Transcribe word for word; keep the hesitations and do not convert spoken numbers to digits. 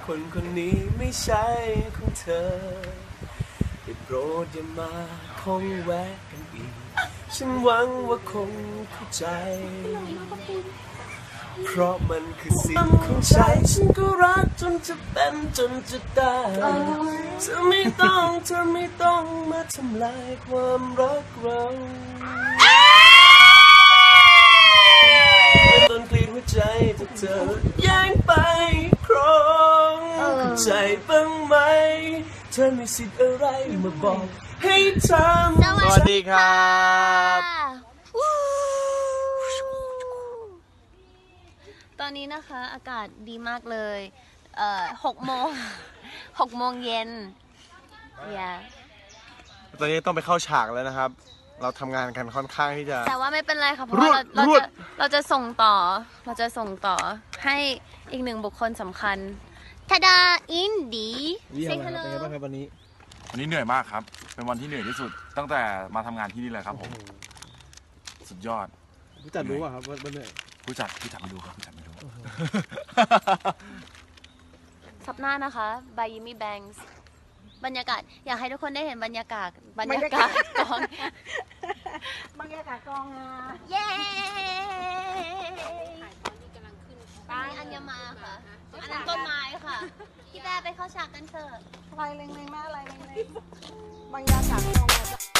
คนคนนี้ไม่ใช่ของเธอได้โปรดอย่ามาคงแวะกันอีกฉันหวังว่าคงเข้าใจเพราะมันคือสิ่งของใจฉันก็รักจนจะเป็นจนจะตายเธอไม่ต้องเธอไม่ต้องมาทำลายความรักเราต้นกลีดหัวใจจากเธอแย่งไปครองเข้าใจบ้างไหมเธอมีสิทธิ์อะไรมาบอกให้ทำสวัสดีครับตอนนี้นะคะอากาศดีมากเลยเอ่อหกโมงหกโมงเย็นอย่าตอนนี้ต้องไปเข้าฉากแล้วนะครับเราทำงานกันค่อนข้างที่จะแต่ว่าไม่เป็นไรค่ะเพราะว่าเราเราจะเราจะส่งต่อเราจะส่งต่อให้อีกหนึ่งบุคคลสำคัญทาดาอินดีเป็นไงบ้างครับวันนี้วันนี้เหนื่อยมากครับเป็นวันที่เหนื่อยที่สุดตั้งแต่มาทำงานที่นี่เลยครับผมสุดยอดผู้จัดรู้ป่ะครับว่าเหนื่อยผู้จัดผู้จัดไม่รู้ครับผู้จัดไม่รู้สัปหน้านะคะบายยิมี่แบงค์บรรยากาศอยากให้ทุกคนได้เห็นบรรยากาศบรรยากาศกองบรรยากาศกองอ่ะเย้อันนี้อัญมาค่ะอันนั้นต้นไม้ค่ะพี่แบร์ไปเข้าฉากกันเถอะอะไรเล็งๆมากอะไรเล็งๆบรรยากาศกอง